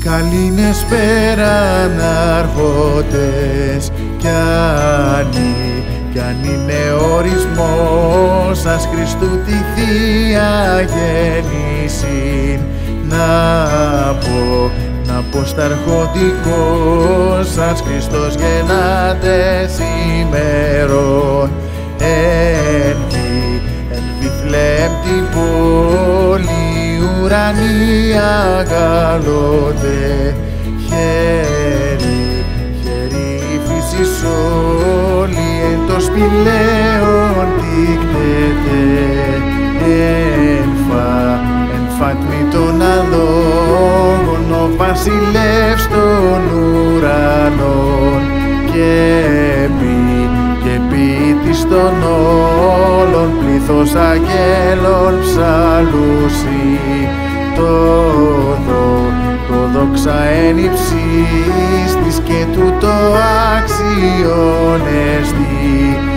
Καλήνες πέραν άρχοντες κι αν είναι ορισμός σας Χριστού τη Θεία Γέννηση να πω στα αρχοντικό σας Χριστός γεννάται σήμερον εν Βιθλεέμ την πόλη ουρανία γαλώτε χέρι η φύσης όλη εν το σπηλαίον τίκτεται εν φάτμη των αλόγων ο βασιλεύς των ουρανών και ποιητής των όλων πλήθος αγγέλων ψαλούσι το δόξα εν υψίστης και τούτο αξιών εστί